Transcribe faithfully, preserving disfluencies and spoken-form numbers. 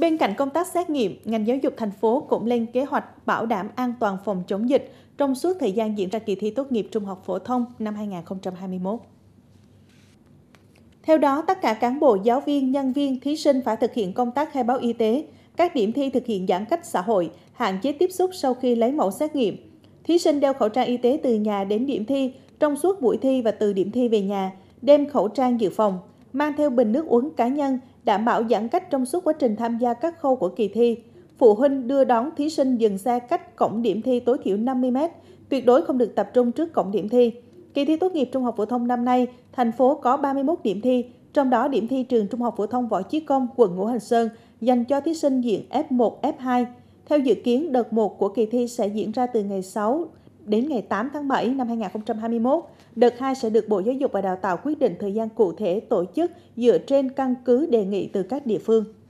Bên cạnh công tác xét nghiệm, ngành giáo dục thành phố cũng lên kế hoạch bảo đảm an toàn phòng chống dịch trong suốt thời gian diễn ra kỳ thi tốt nghiệp trung học phổ thông năm hai nghìn không trăm hai mươi mốt. Theo đó, tất cả cán bộ, giáo viên, nhân viên, thí sinh phải thực hiện công tác khai báo y tế, các điểm thi thực hiện giãn cách xã hội, hạn chế tiếp xúc sau khi lấy mẫu xét nghiệm. Thí sinh đeo khẩu trang y tế từ nhà đến điểm thi, trong suốt buổi thi và từ điểm thi về nhà, đem khẩu trang dự phòng, mang theo bình nước uống cá nhân, đảm bảo giãn cách trong suốt quá trình tham gia các khâu của kỳ thi. Phụ huynh đưa đón thí sinh dừng xe cách cổng điểm thi tối thiểu năm mươi mét, tuyệt đối không được tập trung trước cổng điểm thi. Kỳ thi tốt nghiệp trung học phổ thông năm nay, thành phố có ba mươi mốt điểm thi, trong đó điểm thi trường Trung học phổ thông Võ Chí Công, quận Ngũ Hành Sơn dành cho thí sinh diện F một, F hai. Theo dự kiến, đợt một của kỳ thi sẽ diễn ra từ ngày sáu đến ngày tám tháng bảy năm hai nghìn không trăm hai mươi mốt. Đợt hai sẽ được Bộ Giáo dục và Đào tạo quyết định thời gian cụ thể tổ chức dựa trên căn cứ đề nghị từ các địa phương.